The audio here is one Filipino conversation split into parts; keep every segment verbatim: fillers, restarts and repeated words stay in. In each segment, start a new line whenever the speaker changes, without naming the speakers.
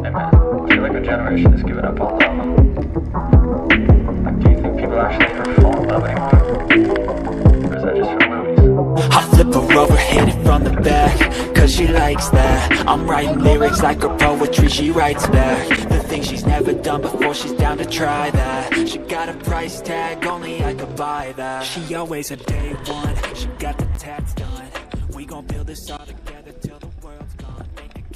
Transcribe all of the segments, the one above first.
Hey man, I feel like our generation has given up on love. Like, do you think people actually ever fall in love anymore? Or is that just for movies?
I flip her over, hit it from the back, cause she likes that. I'm writing lyrics like her poetry, she writes back. The things she's never done before, she's down to try that. She got a price tag, only I could buy that. She always a day one, she got the tats done. We gon' build this all together till the world's gone. Make it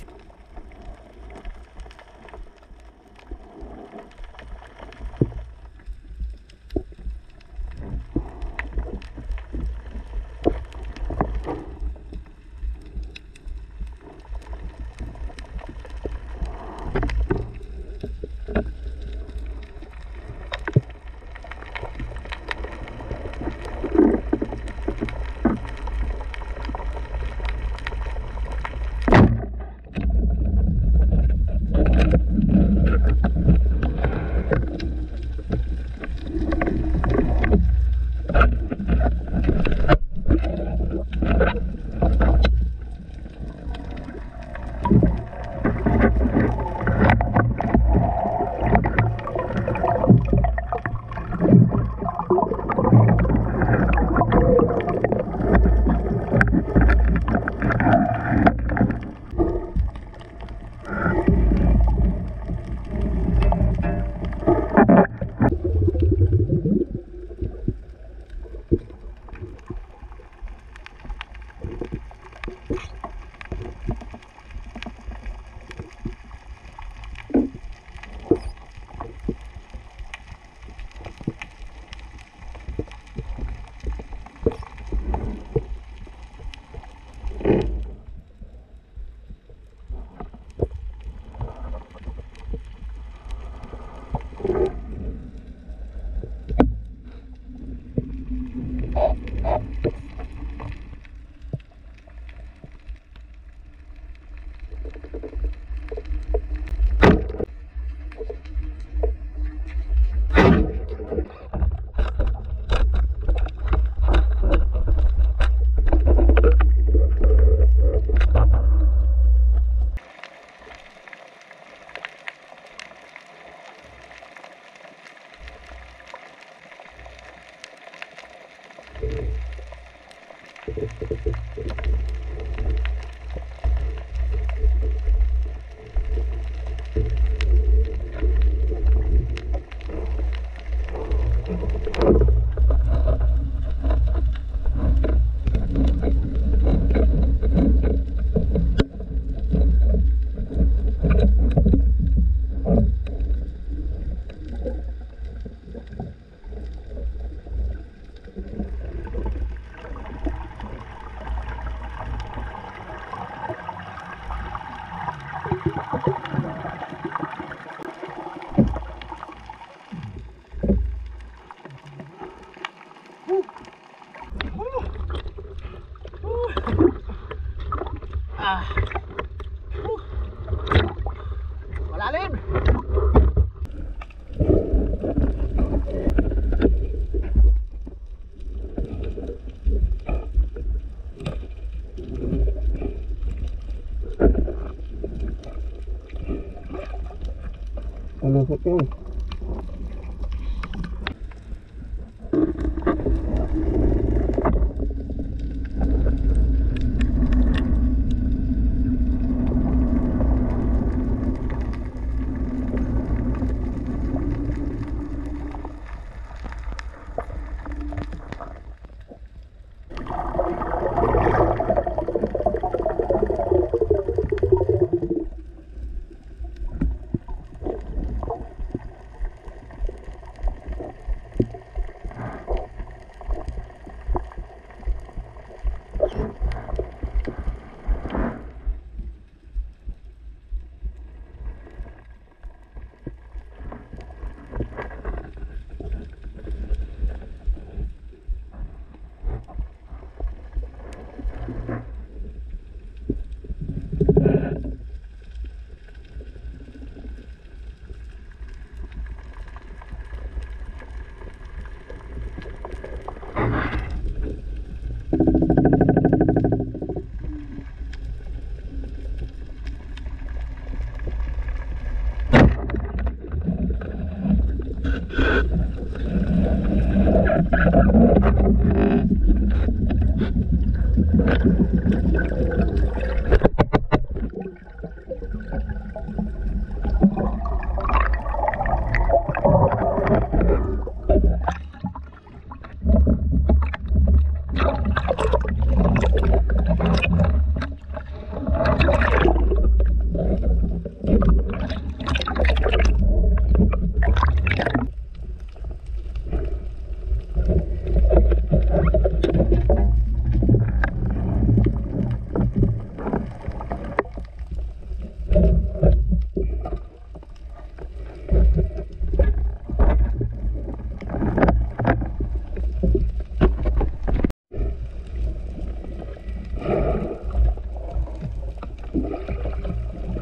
Okay.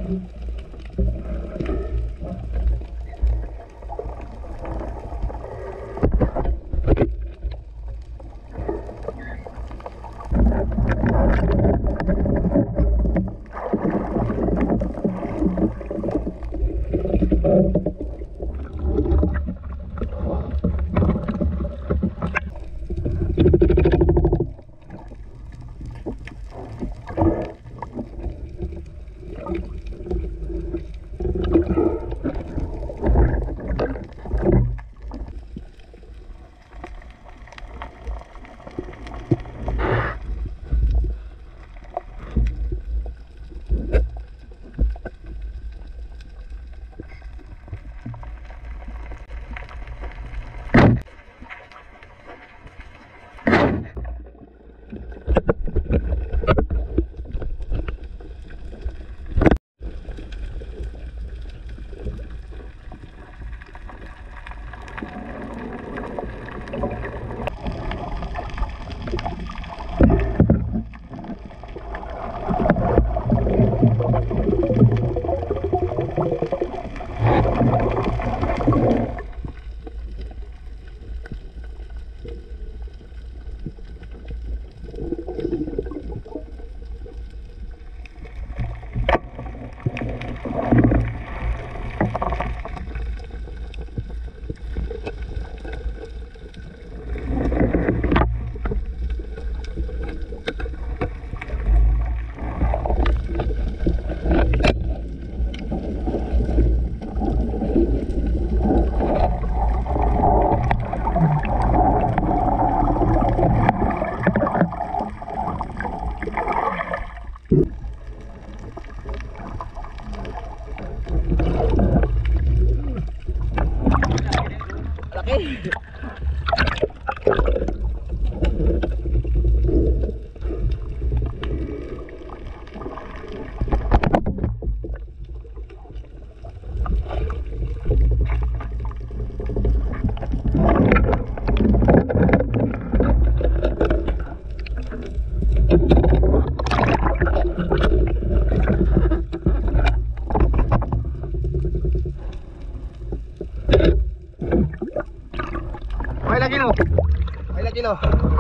May lagi no. May lagi no.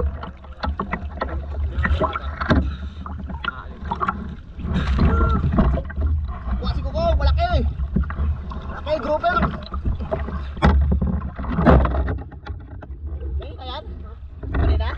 Wah si Kuko, malaki. Malaki grouper. Eh, ayan. Balik na.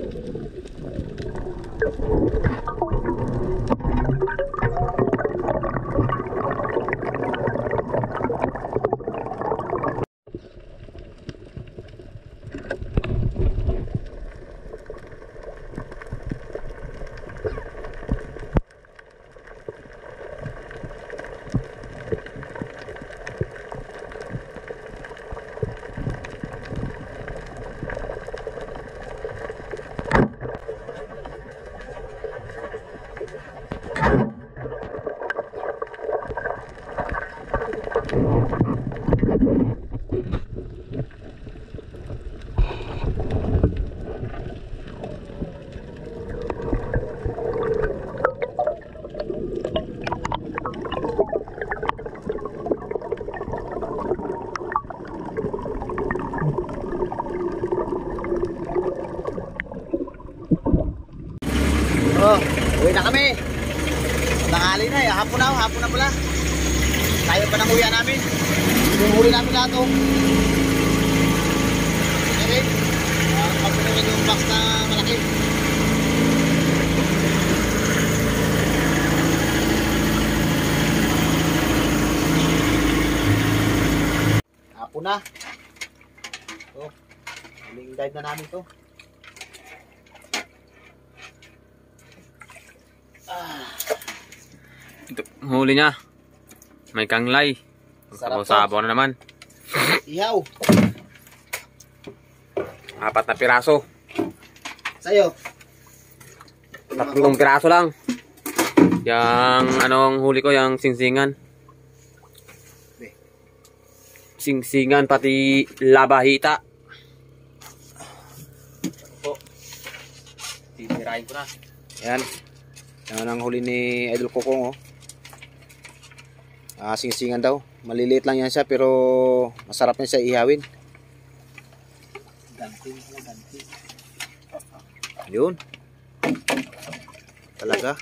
Oh, uwi na kami. Tanghali na eh, hapon na, hapon na pala. Tayo pa ng uwian namin. Huli namin lahat oh. Okay, uh, hapon namin yung box na malaki. Hapon na. Oh, huling dive na namin to.
Ito, huli niya. May kanglay. Sabaw-sabaw na naman.
Ihaw.
Apat na piraso.
Sa'yo.
Tatlong piraso lang. Yang anong huli ko, yang singsingan. Singsingan pati labahita. Po. Titirahin ko na.
Yan. Yan ang huli ni Idol Kokong oh. Ah, singsingan daw. Maliliit lang yan siya pero masarap niya siya ihawin. Ganti, ganti. Yun. Talaga.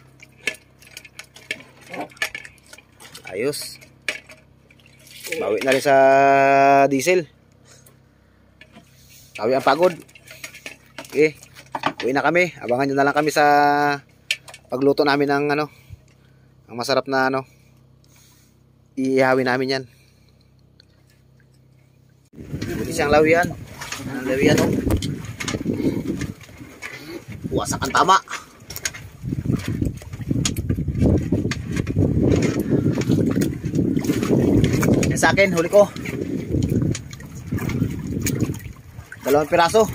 Ayos. Bawi na rin sa diesel. Bawi ang pagod. Okay. Uwi na kami. Abangan nyo na lang kami sa pagluto namin ng ano, ang masarap na ano, iihawin namin yan. Buti siyang lawian. Ang lawian oh. Wasak ang tama. Yan sa akin, huli ko. Dalawang piraso.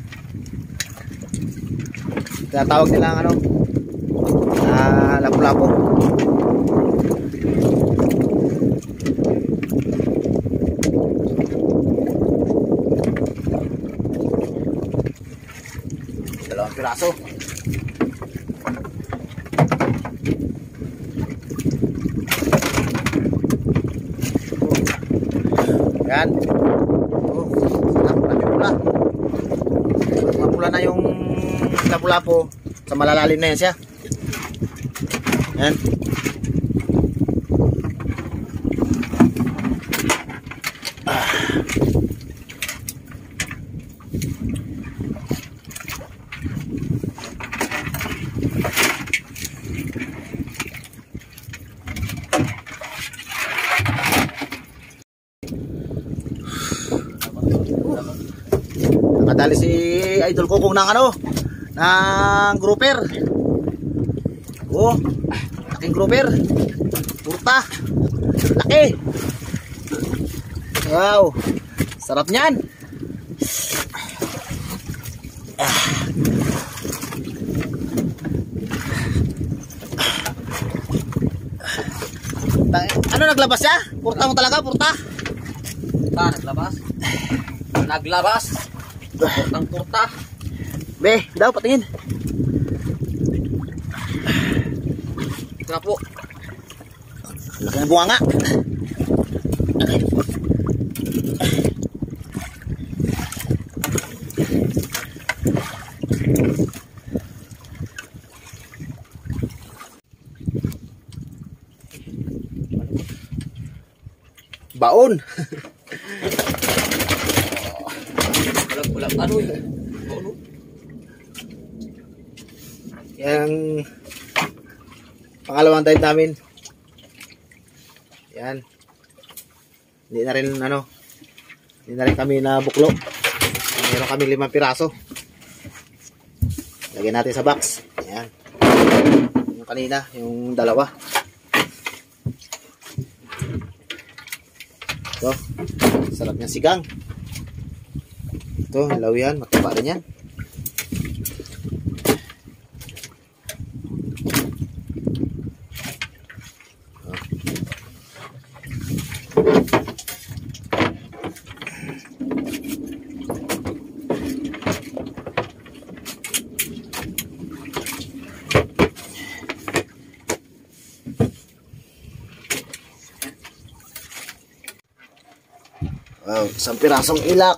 Tinatawag nila ang ano, ah, lapu-lapu. Dalawang piraso. Yan. Oh, marami pula. Mapula na yung lapu-lapu. Sa malalalim na yan siya. Yan. Ah. Nakadali si Idol Kokong ng ano, ng grouper. Oh, laking grouper. Purta. Laki. Wow. Sarap niyan. Ah. Ano naglabas siya? Purta mo talaga, purta?
Ah, naglabas. Naglabas. Purtang purta.
Be, daw patingin.
Ito na po.
Laki ng bunga nga. Baon.
Walang walang ano yun. Ano?
Yan. Pangalawang dive namin. Yan. Hindi na rin ano. Hindi na rin kami na buklo. Meron kami limang piraso. Lagyan natin sa box. Yan. Yung kanina, yung dalawa. Ito. Sarap niyang sigang. Ito, hilaw yan. Mataba rin yan. Wow, isang pirasong ilak.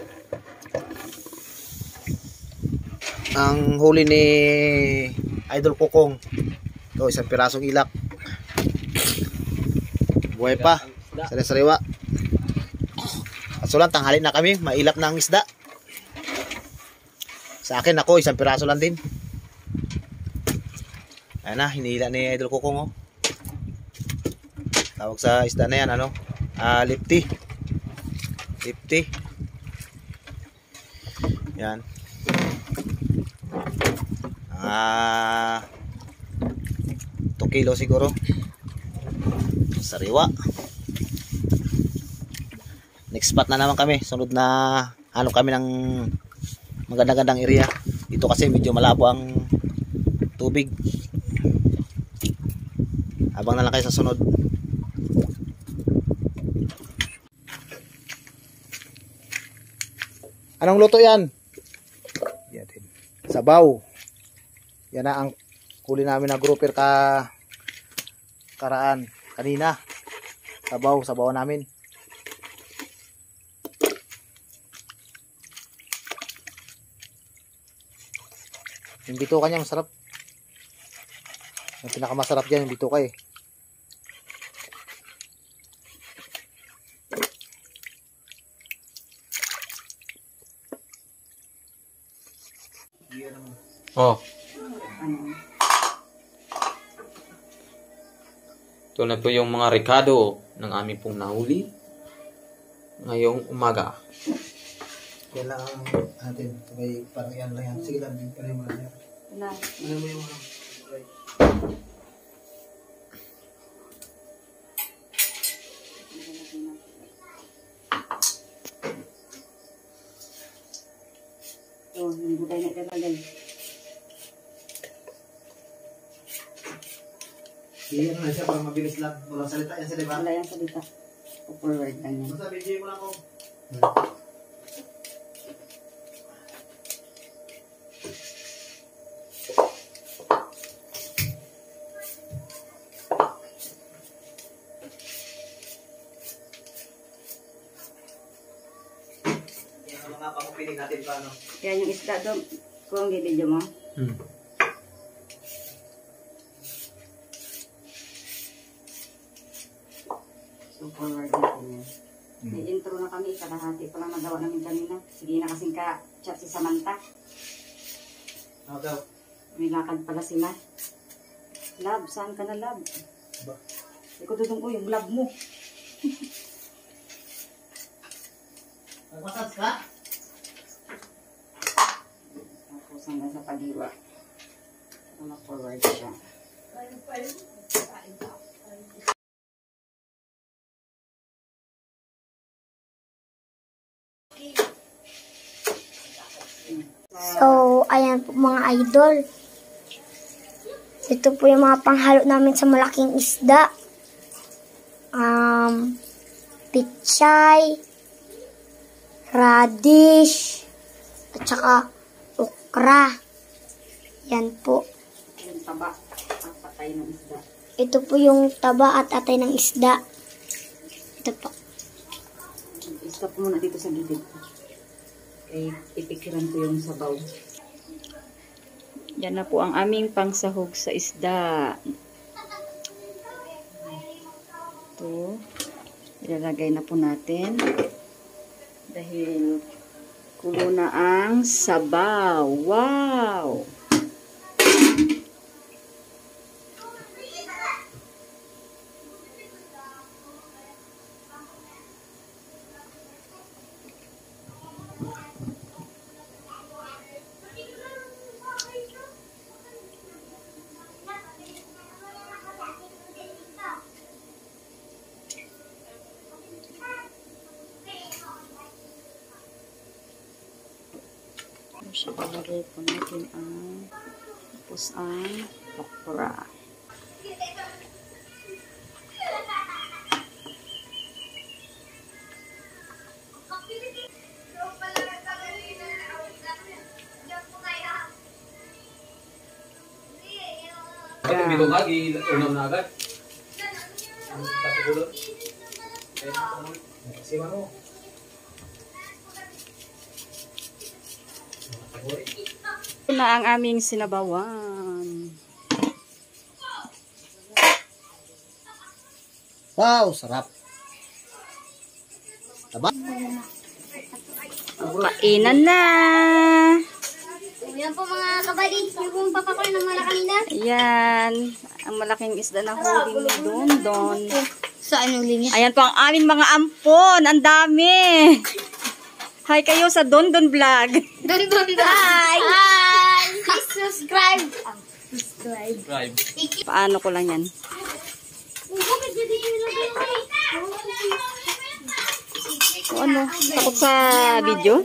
Ang huli ni Idol Kokong. Ito, isang pirasong ilak. Buhay pa. Sari-sariwa. At so lang, tanghali na kami. Mailap na ang isda. Sa akin, ako, isang piraso lang din. Ayan na, hinihila ni Idol Kokong. Oh. Tawag sa isda na yan, ano? Ah, lipti. Lipti. Yan. Ah, two kilo siguro. Sariwa. Next spot na naman kami. Sunod na hanap kami ng maganda-gandang area. Dito kasi medyo malabo ang tubig. Abang na lang kayo sa sunod. Anong luto yan? Yan din. Sabaw. Yan na ang huli namin na grouper ka karaan kanina. Sabaw, sabaw namin. Yung bituka niya masarap. Yung pinakamasarap diyan yung bituka eh.
Oh. Ito na po yung mga rekado ng aming pong nahuli ngayong umaga.
Yan lang ang natin. Sabay parang yan lang yan. Sige lang. Ano mo lang yan. Ano mo yung right.
Oh, hindi ko tayo nakalagay.
Iyan na siya para mabilis lang. Walang salita yan sa diba?
Wala yung salita. Forward lang yan.
Basta video mo lang ko. Yan ang mga pamupiling natin paano.
Kaya yung isda doon, kung video mo.
Hmm.
So forward natin yan. May intro na kami, kalahati pa lang nagawa namin kanina. Sige na kasing ka-chat si Samantha.
Ano daw?
May lakad pala sila. Love, saan ka na love?
Ba?
Hindi ko dudong ko yung love mo.
Nagmasas ka?
Tapos hanggang sa paghiwa. Ito na forward siya.
So, ayan po mga idol. Ito po yung mga panghalo namin sa malaking isda. Um, pichay, radish, at saka okra. Yan po.
Yung taba, ang patay ng isda.
Ito po yung taba at atay ng isda. Ito po.
Stop muna dito sa gilid. Okay, ipikiran ko yung sabaw. Yan na po ang aming pangsahog sa isda. Ito, ilalagay na po natin. Dahil kulo na ang sabaw. Wow! Tapos ilalagay po natin ang tapos ang okra.
Bakit bilog ka? Iunaw na agad?
Kasi ano?
Ito na ang aming sinabawan.
Wow, sarap. Taba?
Kainan na!
Yan po mga kabali, yung pong papakuloy ng mga kanina.
Ayan. Ang malaking isda na huli ni Dondon.
Saan yung linya?
Ayan po ang aming mga ampon. Ang dami. Hi kayo sa Dondon Vlog.
Dun dun dun. Hi! Hi! Please subscribe. Ah, subscribe.
Drive.
Paano ko lang yan? O ano? Takot sa video?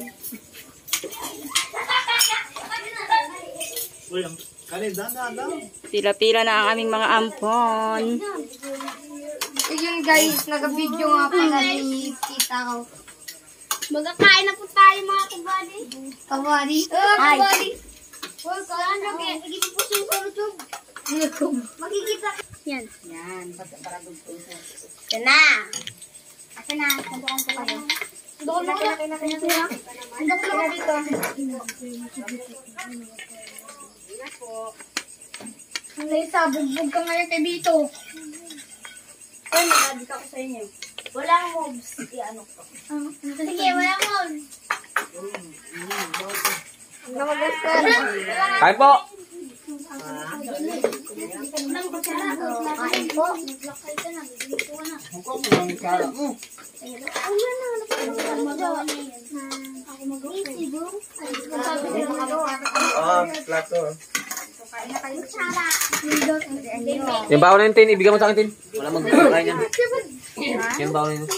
Pila-pila na ang aming mga ampon.
Ayun guys, nag-video nga pala ni tita ko. Magkakain na po tayo mga kabali. Kabali? Oo, kabali. Huwag ka lang na kaya. Nagiging po siya sa YouTube. Makikita. Yan.
Yan. Para dugtong sa.
Yan na. Asa na. Sandukan po kayo. Doon mo na. Sandukan po na dito. Ang isa, bugbog ka ngayon kay Bito. Ay, nagagit ako sa inyo. Walang mobs. I-ano ko. Sige, walang mobs.
Kain po!
Kain po.
Ah, plato.
Yung baon na yun, Tin. Ibigay mo sa akin, Tin. Wala mag-kain yan. Yung baon na yun.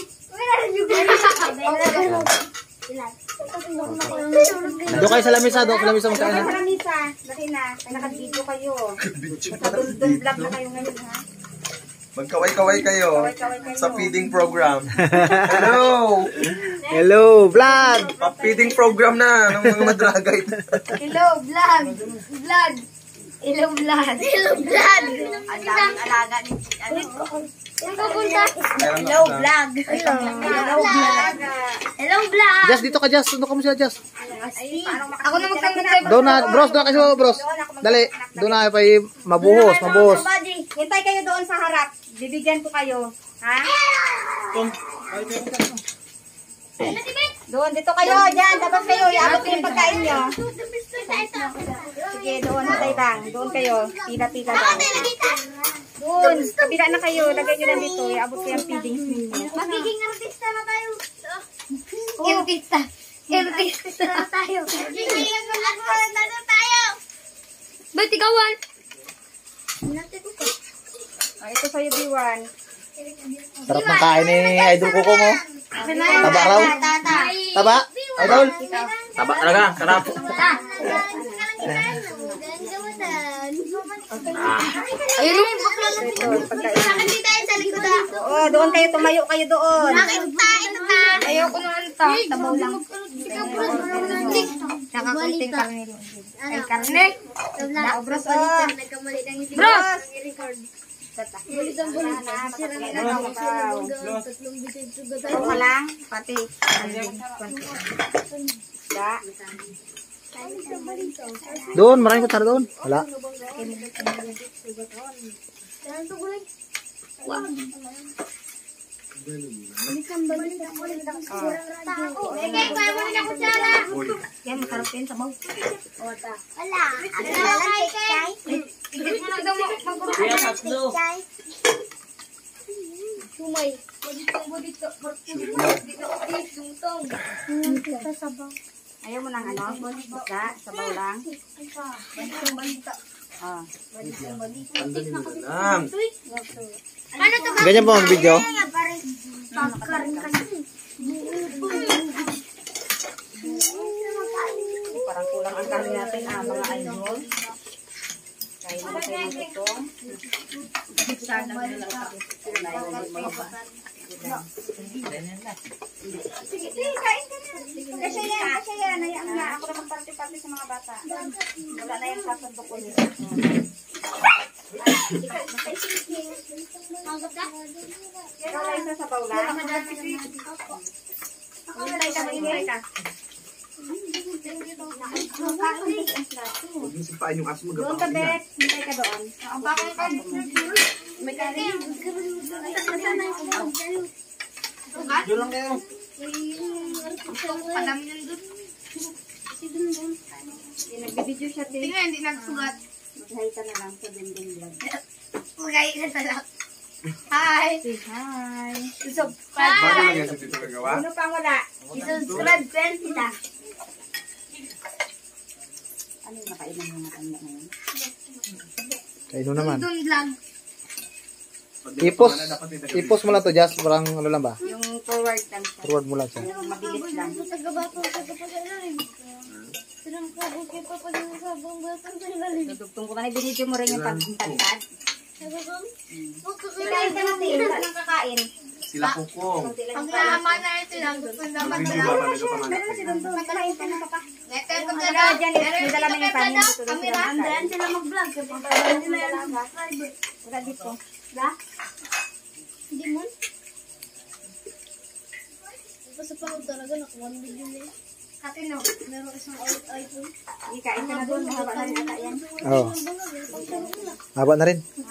Doon kayo sa lamisa, doon sa lamisa mo kayo.
Maramisa. Laki na. Naka-video kayo. Dondon Vlog na kayo ngayon, ha?
Magkaway-kaway kayo sa feeding program. Hello!
Hello, vlog!
Pa-feeding program na ng mga madragay.
Hello, vlog. Vlog. Hello, vlog. Hello, vlog.
Ang daming alaga ni Ano?
Saan pupunta?
Hello,
Vlog. Hello, vlog. Hello, vlog.
Jazz, dito ka, Jazz. Doon ka mo siya, Jazz.
Ako na magtanggol sa'yo.
Doon na, bros, doon kayo, bros. Dali, doon na pa mabuhos, mabuhos.
Kabady, hintay kayo doon sa harap. Bibigyan ko kayo. Ha? Doon, dito kayo. Diyan, dapat kayo. Iabot ko yung pagkain nyo. Sige, doon. Hintay lang. Doon kayo. Pila-pila lang. Doon. Kabila na kayo. Lagay nyo lang dito. Iabot ko yung feedings ninyo.
Magiging artista na tayo. Artista. Artista na tayo. Magiging artista na tayo. Ba't ikawan?
Ah, ito sa'yo, B one.
Sarap ng kain ni Idol Coco mo. Taba raw. Taba? Idol?
Taba talaga. Sarap.
Ayun yung bakla na
Ito, pagkain.
Hindi tayo sa likod ah.
Oo, doon kayo. Tumayo kayo doon.
Bakit tayo ito ta?
Ayoko nung ano ta. Tabaw lang.
Nakakunting karne.
Ay, karne.
Bros,
oh.
nagkamali ng isip.
Bros!
I-record. Bulit ang bulit. Sira na lang ako. Tatlong bitin sugat.
Ito ka lang. Pati. Da.
Doon, maraming kutsara doon. Wala.
Sige, kaya mo na kutsara.
Yan, masarap yan sa bawang.
Wala. Ano na lang kay?
Igit mo lang daw mo.
Kuya, tatlo.
Sumay.
Ayaw mo ng ano? Isda, sabaw lang. Ah.
Lang.
Ano to ba?
Ganyan po ang video.
Pagkarin kasi.
Para Parang kulang ang kami natin, ah, mga idol. Kain na kayo ng itong. Sana nila ako. Sige, sige, kain ka na. Kasi yan, kasi yan. Hayaan na. Ako na magparty-party sa mga bata. Wala na yung sasandok ko nila. Ikaw lang isa sa paula. Hintay ka, hintay ka.
Huwag mo sipain yung aso mo.
Doon ka, Bet. Hintay ka doon.
Ang bakit ka?
May karin.
Diyo lang kayo.
Padami yan dun.
Nagbibideo siya, Tin.
Tingnan, hindi nagsugat.
Mag-hi ka na lang sa Dinding Vlog.
Magay ka na lang. Hi!
Say hi.
Isub.
Bakit lang
Hi!
yan sa dito nagawa?
Ano pa wala?
Isubscribe friend kita.
Ano yung nakailan yung matanda na yun?
Kaino naman.
Dun vlog.
Ipos. Ipos mo lang to, Jazz. Parang ano lang ba?
Yung forward lang siya.
Forward mo lang siya.
Yung mabilis lang. Dudugtong ko na binidyo mo rin yung pagtantad. Kakain ka na, Tin. Wala nang kakain.
Sila kukong.
Kunti lang
Ang
yung kain.
laman na ito lang. Kung dapat
Hindi
na.
ba talaga panganak
Meron si Dundun. Kakain ka na, papa.
Letter ko
Ano
dala.
ka dyan? May dala na yung kanin. Dito lang
Kamera.
sila
Andiyan
magkain.
sila mag-vlog.
Hindi na yan. Wala dito. Da?
Hindi mo? Basta pa ako talaga nakuha ng video na yun. Kati no, meron isang iPhone.
Ikain ka na doon. Mahaba na rin ata yan.
Oo. Haba na rin.